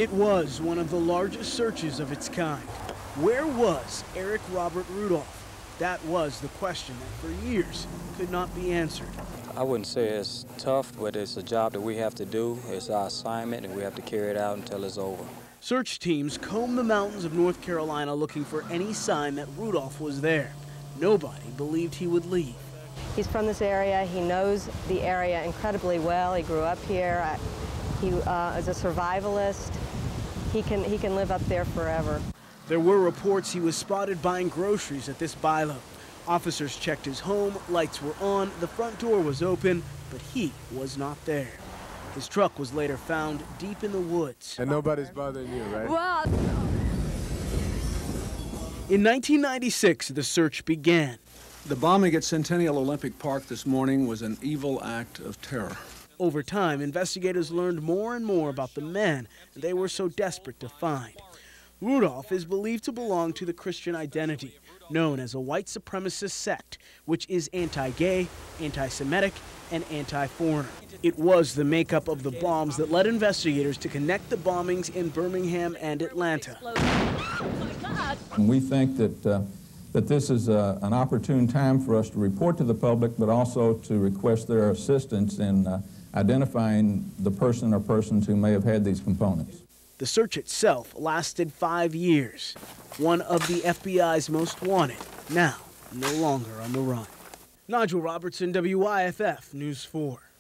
It was one of the largest searches of its kind. Where was Eric Robert Rudolph? That was the question that for years could not be answered. I wouldn't say it's tough, but it's a job that we have to do. It's our assignment, and we have to carry it out until it's over. Search teams combed the mountains of North Carolina looking for any sign that Rudolph was there. Nobody believed he would leave. He's from this area. He knows the area incredibly well. He grew up here. He is a survivalist. He can live up there forever. There were reports he was spotted buying groceries at this bilo. Officers checked his home, lights were on, the front door was open, but he was not there. His truck was later found deep in the woods. And nobody's bothering you, right? Well, in 1996, the search began. The bombing at Centennial Olympic Park this morning was an evil act of terror. Over time, investigators learned more and more about the man they were so desperate to find. Rudolph is believed to belong to the Christian identity, known as a white supremacist sect, which is anti-gay, anti-Semitic, and anti-foreigner. It was the makeup of the bombs that led investigators to connect the bombings in Birmingham and Atlanta. We think that this is an opportune time for us to report to the public, but also to request their assistance in identifying the person or persons who may have had these components. The search itself lasted 5 years. One of the FBI's most wanted, now no longer on the run. Nigel Robertson, WIFF News 4.